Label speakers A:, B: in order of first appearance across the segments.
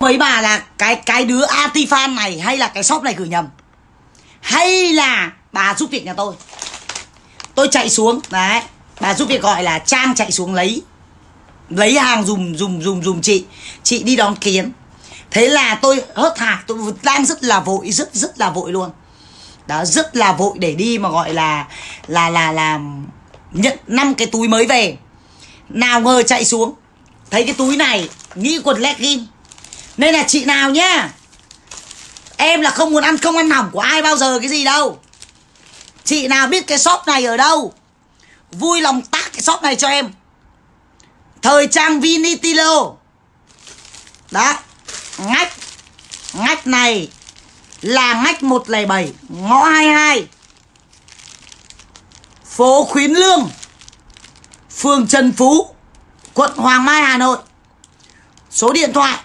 A: với bà là cái đứa Atifan này hay là cái shop này gửi nhầm, hay là bà giúp việc nhà tôi chạy xuống đấy, bà giúp việc gọi là Trang chạy xuống lấy hàng dùm chị đi đón Kiến. Thế là tôi hớt hải, tôi đang rất là vội, rất là vội luôn đó, rất là vội để đi mà gọi là nhận 5 cái túi mới về. Nào ngờ chạy xuống thấy cái túi này nghĩ quần legging, nên là chị nào nhá, em là không muốn ăn không ăn hỏng của ai bao giờ cái gì đâu. Chị nào biết cái shop này ở đâu, vui lòng tag cái shop này cho em. Thời trang Vinitilo đó, ngách này là ngách 107 ngõ 22 phố Khuyến Lương, phường Trần Phú, quận Hoàng Mai, Hà Nội. Số điện thoại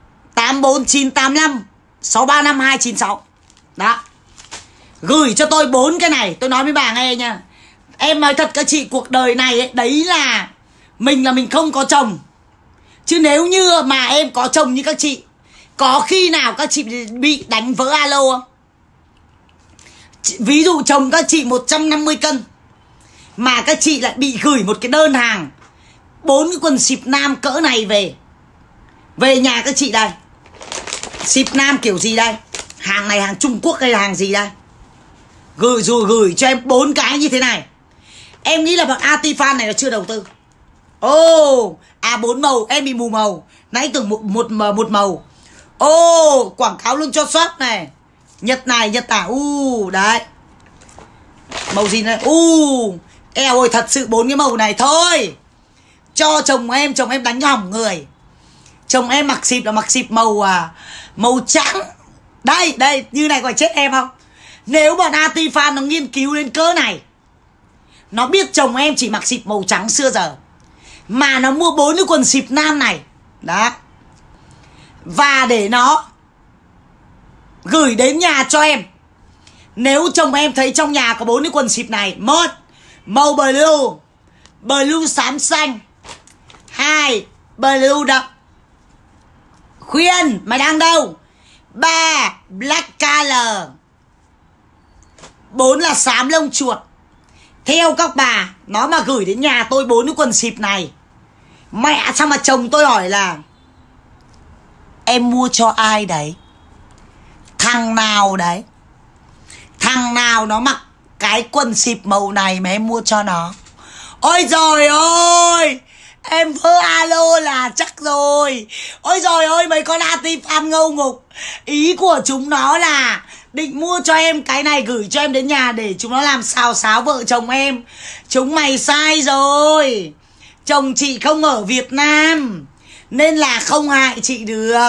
A: 84985 635296. Đó. Gửi cho tôi 4 cái này, tôi nói với bà nghe nha. Em nói thật các chị, cuộc đời này ấy, đấy là mình không có chồng. Chứ nếu như mà em có chồng như các chị, có khi nào các chị bị đánh vỡ alo không? Ví dụ chồng các chị 150 cân mà các chị lại bị gửi một cái đơn hàng 4 cái quần xịp nam cỡ này về nhà các chị đây. Xịp nam kiểu gì đây? Hàng này hàng Trung Quốc hay là hàng gì đây? Gửi cho em 4 cái như thế này. Em nghĩ là bọn Atifan này là chưa đầu tư. Ồ, 4 màu, em bị mù màu. Nãy tưởng một màu. Ồ, quảng cáo luôn cho shop này. Nhật tả. Đấy. Màu gì này? Eo ơi, thật sự 4 cái màu này thôi. Cho chồng em đánh hỏng người. Chồng em mặc xịp là mặc xịp màu trắng. Đây, như này có chết em không? Nếu bọn Atifan nó nghiên cứu đến cỡ này, nó biết chồng em chỉ mặc xịp màu trắng xưa giờ, mà nó mua 4 cái quần xịp nam này. Đó. Và để nó gửi đến nhà cho em. Nếu chồng em thấy trong nhà có 4 cái quần xịp này: 1. Màu blue xám xanh. 2. Blue đậm. Khuyên, mày đang đâu? 3. Black color. 4 là xám lông chuột. Theo các bà, nó mà gửi đến nhà tôi 4 cái quần xịp này, mẹ sao mà chồng tôi hỏi là em mua cho ai đấy? Thằng nào đấy? Thằng nào nó mặc cái quần xịp màu này mà em mua cho nó? Ôi trời ơi, em vỡ alo là chắc rồi. Ôi trời ơi, mấy con Atifan ngâu ngục. Ý của chúng nó là định mua cho em cái này gửi cho em đến nhà để chúng nó làm xào xáo vợ chồng em. Chúng mày sai rồi. Chồng chị không ở Việt Nam nên là không hại chị được.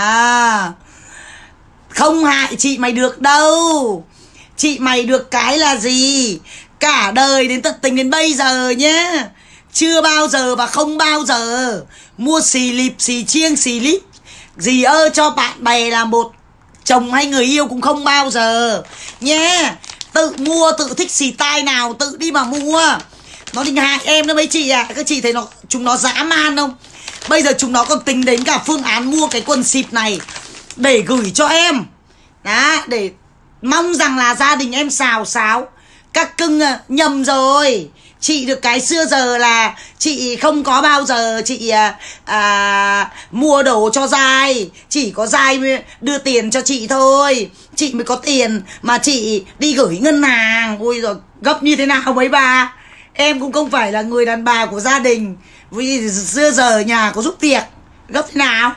A: Không hại chị mày được đâu. Chị mày được cái là gì? Cả đời đến tận tình đến bây giờ nhá, chưa bao giờ và không bao giờ mua xì lịp, xì chiêng, xì lít gì cho bạn bè là một chồng hay người yêu, cũng không bao giờ nhé. Tự mua, tự thích xì tai nào tự đi mà mua. Nó định hại em đó mấy chị ạ. Các chị thấy chúng nó dã man không? Bây giờ chúng nó còn tính đến cả phương án mua cái quần xịp này để gửi cho em. Đó, để mong rằng là gia đình em xào xáo. Các cưng nhầm rồi. Chị được cái xưa giờ là chị không có bao giờ chị mua đồ cho Giai. Chỉ có Giai đưa tiền cho chị thôi, chị mới có tiền mà chị đi gửi ngân hàng. Ôi rồi gấp như thế nào mấy bà? Em cũng không phải là người đàn bà của gia đình, vì xưa giờ nhà có giúp tiệc. Gấp thế nào?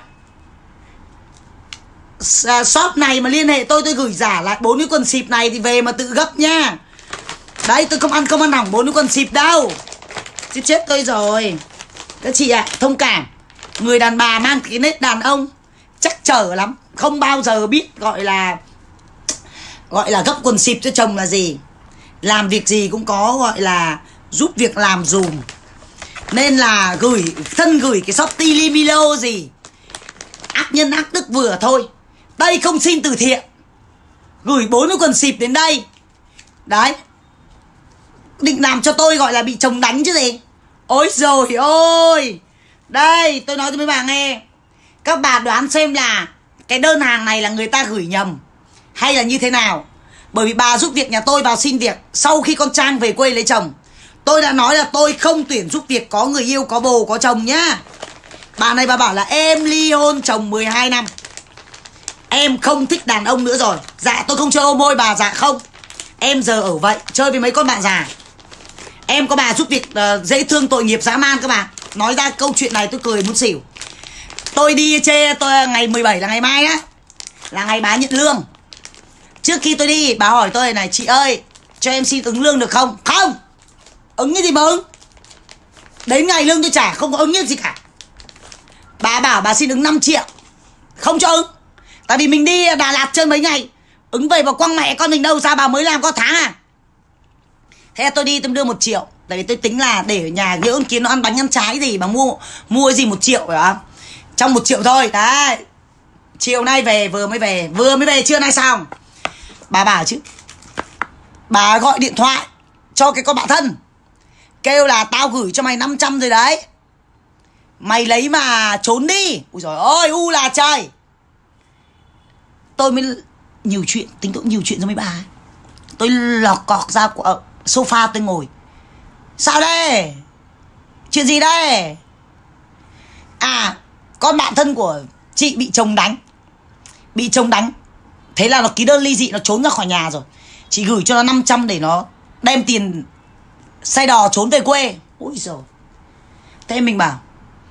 A: Shop này mà liên hệ tôi gửi giả lại 4 cái quần xịp này thì về mà tự gấp nha. Đấy, tôi không ăn hỏng 4 cái quần xịp đâu. Chứ chết tôi rồi. Các chị ạ, thông cảm. Người đàn bà mang cái nết đàn ông chắc trở lắm, không bao giờ biết gọi là gấp quần xịp cho chồng là gì. Làm việc gì cũng có gọi là giúp việc làm dùm. Nên là gửi cái shop Tilimilo gì, ác nhân ác đức vừa thôi. Đây không xin từ thiện, gửi 4 cái quần xịp đến đây. Đấy, định làm cho tôi gọi là bị chồng đánh chứ gì. Ôi rồi ôi. Đây, tôi nói cho mấy bà nghe. Các bà đoán xem là cái đơn hàng này là người ta gửi nhầm hay là như thế nào. Bởi vì bà giúp việc nhà tôi vào xin việc sau khi con Trang về quê lấy chồng. Tôi đã nói là tôi không tuyển giúp việc có người yêu, có bồ, có chồng nhá. Bà này bà bảo là em ly hôn chồng 12 năm. Em không thích đàn ông nữa rồi. Dạ tôi không chơi ô môi bà. Dạ không. Em giờ ở vậy, chơi với mấy con bạn già. Em có bà giúp việc dễ thương tội nghiệp dã man các bà. Nói ra câu chuyện này tôi cười muốn xỉu. Tôi đi chê tôi ngày 17 là ngày mai á, là ngày bà nhận lương. Trước khi tôi đi bà hỏi tôi này: chị ơi cho em xin ứng lương được không? Không. Ứng cái gì mà ứng? Đến ngày lương tôi trả, không có ứng cái gì cả. Bà bảo bà xin ứng 5 triệu. Không cho ứng. Tại vì mình đi Đà Lạt chơi mấy ngày, ứng về vào quăng mẹ con mình đâu ra, bà mới làm có tháng à. Thế là tôi đi tôi đưa 1 triệu. Tại vì tôi tính là để ở nhà nhỡ con Kiến nó ăn bánh ăn trái gì, bà mua cái gì 1 triệu phải không? Trong 1 triệu thôi. Đấy. Chiều nay về, vừa mới về trưa nay xong. Bà bảo chứ, bà gọi điện thoại cho cái con bạn thân, kêu là tao gửi cho mày 500 rồi đấy, mày lấy mà trốn đi. Ui giời ơi, u là trời. Tôi mới nhiều chuyện, tính tôi nhiều chuyện cho mấy bà ấy. Tôi lọt cọt ra sofa tôi ngồi. Sao đây? Chuyện gì đây? À, con bạn thân của chị bị chồng đánh. Bị chồng đánh. Thế là nó ký đơn ly dị, nó trốn ra khỏi nhà rồi. Chị gửi cho nó 500 để nó đem tiền xe đò trốn về quê. Ui giời. Thế mình bảo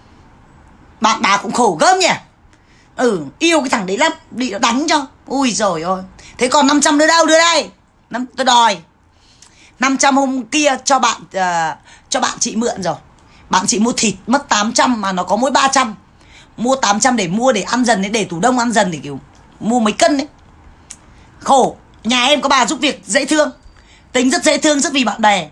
A: bạn bà cũng khổ gớm nhỉ. Yêu cái thằng đấy lắm, bị nó đánh cho. Ui giời ơi. Thế còn 500 nữa đâu, đưa đây. Tôi đòi 500 hôm kia cho bạn chị mượn rồi. Bạn chị mua thịt mất 800 mà nó có mỗi 300. Mua 800 để mua để ăn dần, để tủ đông ăn dần, để kiểu mua mấy cân đấy. Khổ. Nhà em có bà giúp việc dễ thương, tính rất dễ thương, rất vì bạn bè.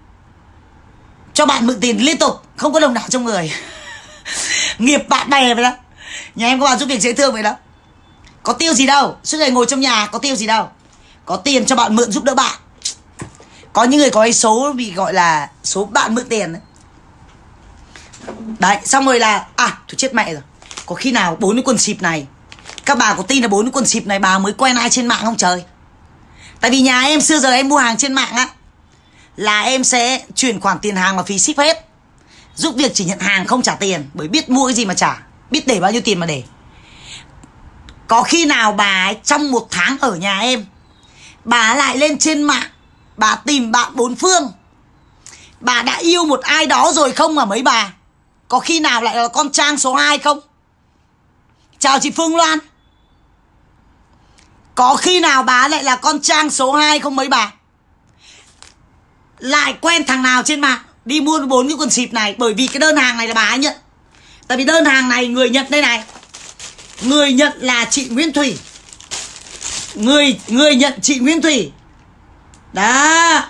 A: Cho bạn mượn tiền liên tục, không có đồng nào trong người. Nghiệp bạn bè vậy đó. Nhà em có bà giúp việc dễ thương vậy đó. Có tiêu gì đâu, suốt ngày ngồi trong nhà có tiêu gì đâu. Có tiền cho bạn mượn giúp đỡ bạn. Có những người có cái số bị gọi là số bạn mượn tiền đấy. Đấy, xong rồi là thôi chết mẹ rồi. Có khi nào 4 cái quần xịp này, các bà có tin là 4 cái quần xịp này bà mới quen ai trên mạng không trời? Tại vì nhà em xưa giờ em mua hàng trên mạng á, là em sẽ chuyển khoản tiền hàng và phí ship hết. Giúp việc chỉ nhận hàng không trả tiền, bởi biết mua cái gì mà trả, biết để bao nhiêu tiền mà để. Có khi nào bà ấy trong 1 tháng ở nhà em, bà lại lên trên mạng, bà tìm bạn 4 phương, bà đã yêu một ai đó rồi không mà mấy bà? Có khi nào lại là con Trang số 2 không? Chào chị Phương Loan. Có khi nào bà lại là con Trang số 2 không mấy bà? Lại quen thằng nào trên mạng đi mua 4 cái quần xịp này. Bởi vì cái đơn hàng này là bà ấy nhận. Tại vì đơn hàng này người nhận đây này, người nhận là chị Nguyễn Thủy. Người nhận chị Nguyễn Thủy. Đó.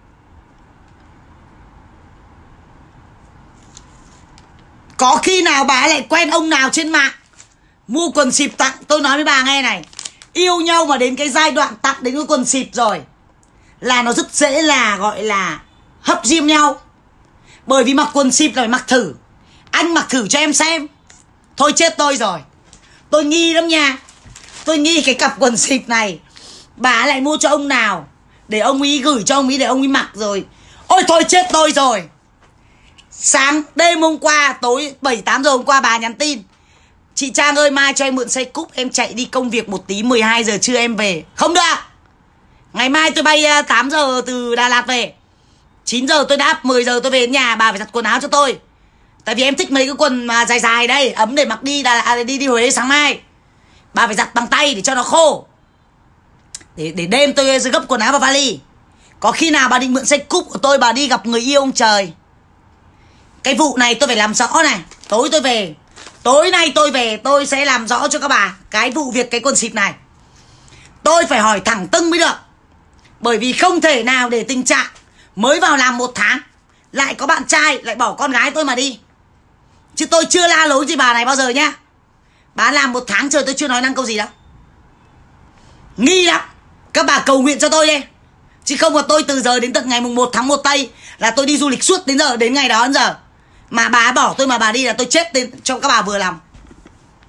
A: Có khi nào bà ấy lại quen ông nào trên mạng mua quần xịp tặng. Tôi nói với bà nghe này, yêu nhau mà đến cái giai đoạn tặng đến cái quần xịp rồi là nó rất dễ là gọi là hấp diêm nhau. Bởi vì mặc quần xịp là phải mặc thử. Anh mặc thử cho em xem. Thôi chết tôi rồi. Tôi nghi lắm nha. Tôi nghi cái cặp quần xịp này bà lại mua cho ông nào để ông ấy gửi cho ông ấy để ông ấy mặc rồi. Ôi thôi chết tôi rồi. Sáng đêm hôm qua, tối 7-8 giờ hôm qua bà nhắn tin: chị Trang ơi, mai cho em mượn xe cúp, em chạy đi công việc một tí, 12 giờ trưa em về. Không được. Ngày mai tôi bay 8 giờ từ Đà Lạt về, 9 giờ tôi đáp, 10 giờ tôi về đến nhà. Bà phải giặt quần áo cho tôi. Tại vì em thích mấy cái quần mà dài dài đây, ấm để mặc đi đi Huế sáng mai. Bà phải giặt bằng tay để cho nó khô, để đêm tôi gấp quần áo vào vali. Có khi nào bà định mượn xe cúp của tôi bà đi gặp người yêu ông trời? Cái vụ này tôi phải làm rõ này. Tối tôi về, tối nay tôi về tôi sẽ làm rõ cho các bà cái vụ việc cái quần xịp này. Tôi phải hỏi thẳng tưng mới được. Bởi vì không thể nào để tình trạng mới vào làm 1 tháng lại có bạn trai lại bỏ con gái tôi mà đi. Chứ tôi chưa la lối gì bà này bao giờ nhá. Bà làm 1 tháng trời tôi chưa nói năng câu gì đâu. Nghi lắm. Các bà cầu nguyện cho tôi đi. Chứ không là tôi từ giờ đến tận ngày 1 tháng 1 Tây là tôi đi du lịch suốt đến giờ, đến ngày đó đến giờ. Mà bà bỏ tôi mà bà đi là tôi chết cho các bà vừa lòng.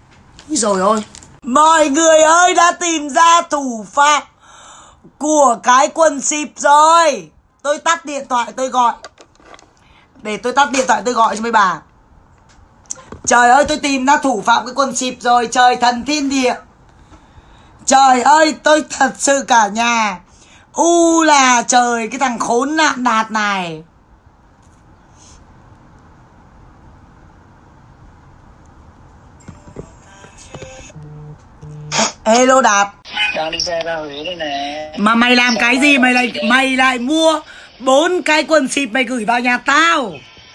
A: Úi dồi ôi. Mọi người ơi, đã tìm ra thủ phạm của cái quần xịp rồi. Tôi tắt điện thoại tôi gọi. Để tôi tắt điện thoại tôi gọi cho mấy bà. Trời ơi, tôi tìm ra thủ phạm cái quần xịp rồi. Trời thần thiên địa. Trời ơi, tôi thật sự cả nhà là trời, cái thằng khốn nạn Đạt này. Hello Đạt.
B: Đang đi xe ra Huế đây nè.
A: Mà mày làm cái gì? Mày lại mua 4 cái quần xịp mày gửi vào nhà tao.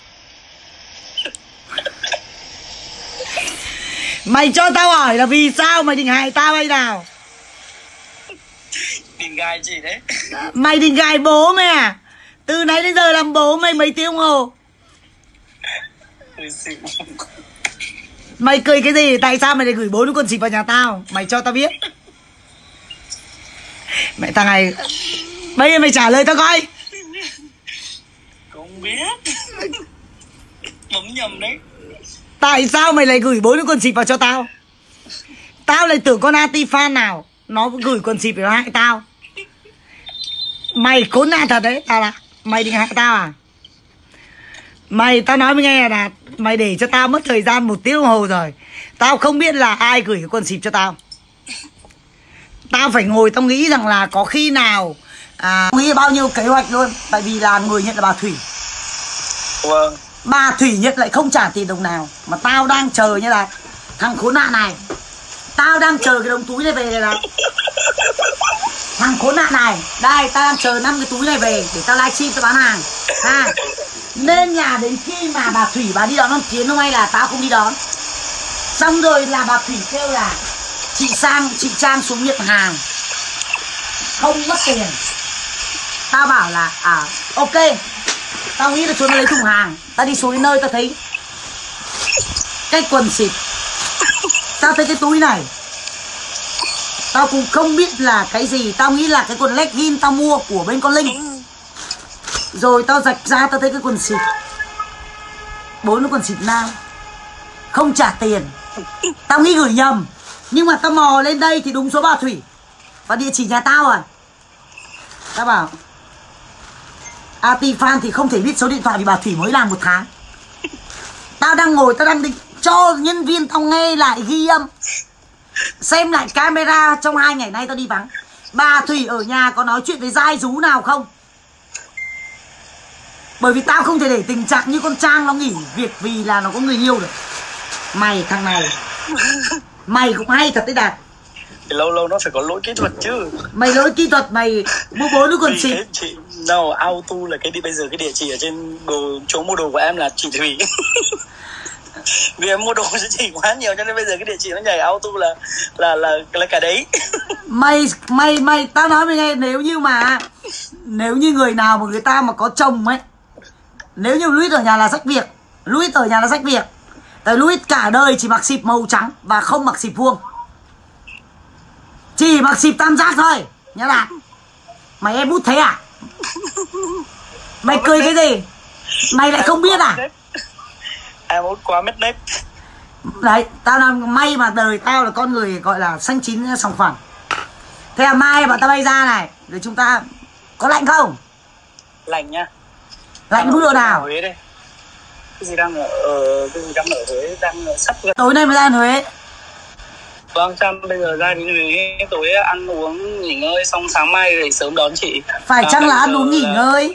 A: Mày cho tao hỏi là vì sao mày định hại tao hay nào?
B: Định gài chị đấy.
A: Mày định gài bố mày à? Từ nãy đến giờ làm bố mày mấy tiếng đồng hồ. Mày cười cái gì? Tại sao mày lại gửi 4 quần xịp vào nhà tao? Mày cho tao biết. Mẹ thằng này. Bây giờ mày trả lời tao coi.
B: Không biết. Bấm nhầm đấy.
A: Tại sao mày lại gửi 4 quần xịp vào cho tao? Tao lại tưởng con anti-fan nào nó gửi quần xịp để nó hại tao. Mày khốn nạn thật đấy. Tao là mày định hại tao à? Tao nói với nghe là mày để cho tao mất thời gian 1 tiếng đồng hồ rồi. Tao không biết là ai gửi cái quần xịp cho tao. Tao phải ngồi tao nghĩ rằng là có khi nào nghĩ bao nhiêu kế hoạch luôn. Tại vì là người nhận là bà Thủy.
B: Vâng.
A: Bà Thủy nhận lại không trả tiền đồng nào. Mà tao đang chờ như là thằng khốn nạn này. Tao đang chờ cái đống túi này về này là thằng khốn nạn này. Đây, tao đang chờ 5 cái túi này về để tao livestream tao bán hàng ha. Nên là đến khi mà bà Thủy bà đi đón ông Tiến hôm nay là tao không đi đón. Xong rồi là bà Thủy kêu là chị Trang xuống nhận hàng không mất tiền. Tao bảo là ok. Tao nghĩ là xuống lấy thùng hàng. Tao đi xuống đến nơi tao thấy cái quần xịt. Tao thấy cái túi này. Tao cũng không biết là cái gì. Tao nghĩ là cái quần legging tao mua của bên con Linh. Rồi tao rạch ra tao thấy cái quần xịt. 4 cái quần xịt nam. Không trả tiền. Tao nghĩ gửi nhầm. Nhưng mà tao mò lên đây thì đúng số bà Thủy và địa chỉ nhà tao rồi. Tao bảo Fan thì không thể biết số điện thoại vì bà Thủy mới làm 1 tháng. Tao đang ngồi, tao đang định cho nhân viên tao nghe lại ghi âm, xem lại camera trong 2 ngày nay tao đi vắng. Bà Thủy ở nhà có nói chuyện với giai rú nào không? Bởi vì tao không thể để tình trạng như con Trang nó nghỉ việc vì là nó có người yêu được. Mày thằng này, mày cũng hay thật đấy Đạt.
B: Lâu lâu nó phải có lỗi kỹ thuật chứ.
A: Mày lỗi kỹ thuật, mày mua 4 cái quần xịt.
B: Chị đâu auto là bây giờ cái địa chỉ ở trên chỗ mua đồ của em là chị Thủy. Vì em mua đồ cho chị quá nhiều cho nên bây giờ cái địa chỉ nó nhảy auto là cả đấy.
A: Mày tao nói mày nghe, nếu như người nào mà người ta mà có chồng ấy, nếu như Louis ở nhà là rách việc. Tại Louis cả đời chỉ mặc xịp màu trắng và không mặc xịp vuông. Chỉ mặc xịp tam giác thôi nhá Đạt. Mày em bút thế à? Mày cười cái gì? Mày lại không biết à?
B: Em út quá mất nếp.
A: Đấy, tao là may mà đời tao là con người gọi là xanh chín sòng phẳng. Thế là mai bọn tao bay ra này, để chúng ta có lạnh không?
B: Lạnh nhá.
A: Lạnh mức độ nào?
B: Huế đây. Cái gì đang ở Huế, đang sắp gần.
A: Tối nay mới ra Huế.
B: Vâng, Trâm bây giờ ra đến Huế, tối ăn uống nghỉ ngơi xong sáng mai để sớm đón chị.
A: Phải chăng là ăn uống nghỉ ngơi?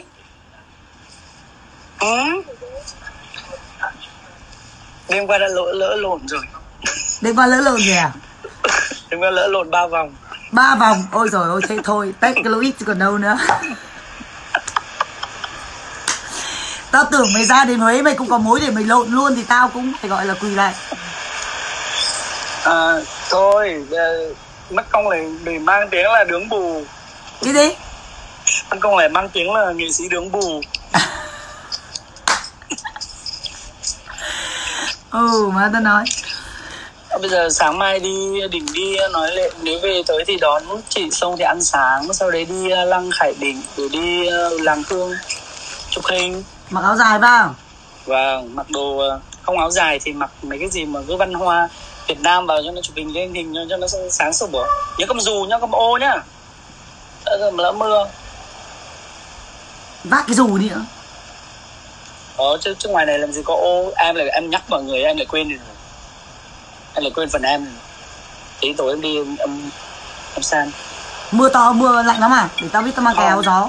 B: Đêm qua đã lỡ lộn rồi.
A: Đêm qua lỡ lộn gì à?
B: Đêm qua lỡ lộn 3 vòng.
A: 3 vòng, ôi rồi ôi thế thôi, test cái Louis còn đâu nữa. Tao tưởng mày ra đến Huế mày cũng có mối để mày lộn luôn thì tao cũng phải gọi là quỳ lại.
B: Thôi, mất công này để mang tiếng là đứng bù.
A: Cái gì?
B: Mất công này mang tiếng là nghệ sĩ đứng bù.
A: Mà tao nói.
B: Bây giờ sáng mai định đi nói lệ, nếu về tới thì đón chị xong thì ăn sáng, sau đấy đi Lăng Khải Định rồi đi Làng Hương chụp hình.
A: Mặc áo dài vào.
B: Vâng, mặc đồ không áo dài thì mặc mấy cái gì mà cứ văn hoa. Việt Nam vào cho nó chụp hình lên hình cho nó sáng sủa. Nhớ cầm dù nhá, cầm ô nhá. Lỡ mưa.
A: Vác cái dù đi nữa.
B: Chứ ngoài này làm gì có ô. Em nhắc mọi người em lại quên rồi. Em lại quên phần em. Tí tối em đi em san.
A: Mưa to mưa lạnh lắm à? Để tao biết tao mang cái áo gió.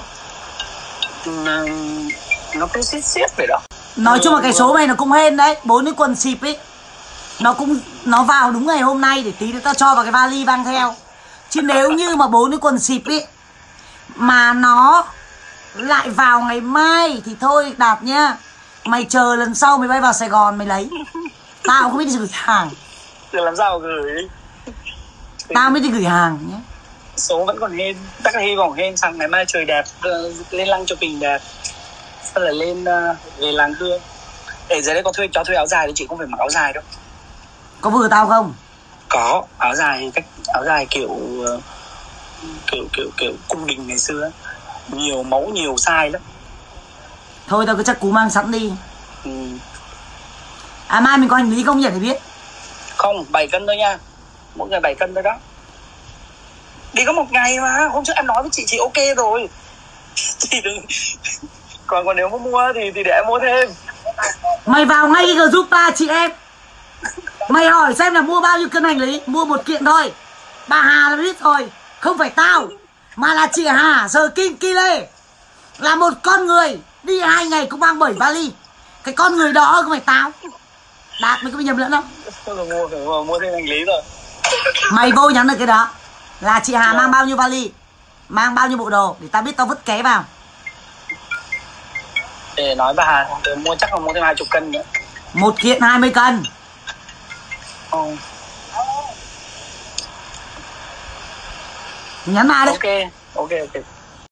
B: Nó cứ xiết vậy đó.
A: Nói chung là cái số này nó cũng hên đấy. 4 cái quần xịp ấy nó vào đúng ngày hôm nay. Để tí nữa tao cho vào cái vali mang theo. Chứ nếu như mà 4 cái quần xịp ấy mà nó lại vào ngày mai thì thôi Đạt nhá. Mày chờ lần sau mày bay vào Sài Gòn mày lấy. Tao không biết đi gửi hàng.
B: Thì làm sao gửi.
A: Tao mới đi gửi hàng nhé.
B: Số vẫn còn hên. Chắc là hy vọng hên sang ngày mai trời đẹp. Lên lăng chụp hình đẹp. Sau là lên về làng Hương. Để dưới đây có cho thuê áo dài thì chị không phải mặc áo dài đâu.
A: Có vừa tao không?
B: Có áo dài kiểu cung đình ngày xưa. Nhiều mẫu nhiều size lắm.
A: Thôi tao cứ chắc cú mang sẵn đi. À mai mình có hành lý không nhỉ để biết.
B: Không, 7 cân thôi nha. Mỗi người 7 cân thôi đó. Đi có một ngày mà. Hôm trước em nói với chị ok rồi. Chị đừng. Còn nếu mà mua thì để em mua thêm.
A: Mày vào ngay cái giúp ta chị em. Mày hỏi xem là mua bao nhiêu cân hành lý. Mua một kiện thôi. Bà Hà là biết rồi. Không phải tao mà là chị Hà Sờ Kim Ki Lê. Là một con người đi 2 ngày cũng mang 7 vali. Cái con người đó không phải tao. Đạt mày có bị nhầm lẫn không?
B: Phải mua thêm hành lý rồi.
A: Mày vô nhắn được cái đó. Là chị Hà mang bao nhiêu vali, mang bao nhiêu bộ đồ để tao biết tao vứt ké vào.
B: Để nói bà Hà mua chắc là mua thêm 20 cân nữa.
A: Một kiện 20 cân. Nhắn bà đấy.
B: Ok.